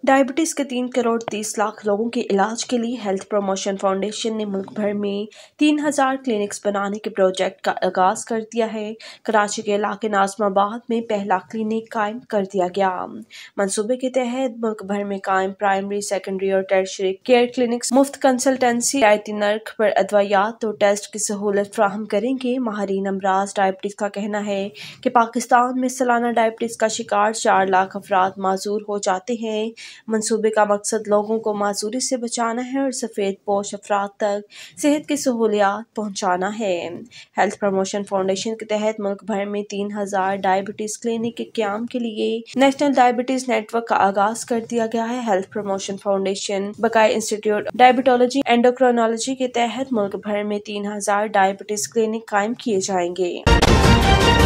Diabetes کے 3 کروڑ 30 لاکھ لوگوں کے علاج کے لیے ہیلتھ پروموشن فاؤنڈیشن نے ملک بھر میں 3000 کلینکس بنانے کے پروجیکٹ کا آغاز کر دیا ہے۔ کراچی کے علاقے ناظم آباد میں پہلا کلینک قائم کر دیا گیا۔ منصوبے کے تحت ملک بھر میں قائم پرائمری، سیکنڈری اور ٹرشری کیئر کلینکس مفت کنسلٹنسی، رعایتی نرخ پر ادویات اور ٹیسٹ کی سہولت فراہم کریں گے۔ ماہرین امراض ڈائبٹیز کا کہنا ہے کہ پاکستان میں سالانہ ڈائبٹیز کا شکار 4 لاکھ افراد معذور ہو جاتے ہیں۔ منصوبے کا مقصد لوگوں کو معذوری سے بچانا ہے اور سفید پوش افراد تک صحت کی سہولیات پہنچانا ہے۔ ہیلتھ پروموشن فاؤنڈیشن کے تحت ملک بھر میں 3000 ڈائبٹیز کلینک کے قیام کے لیے نیشنل ڈائبٹیز نیٹ ورک کا آغاز کر دیا گیا ہے۔ ہیلتھ پروموشن فاؤنڈیشن بقائے انسٹی ٹیوٹ ڈائبٹالوجی اینڈوکرینالوجی کے تحت ملک بھر میں 3000 ڈائبٹیز کلینک قائم کیے جائیں گے۔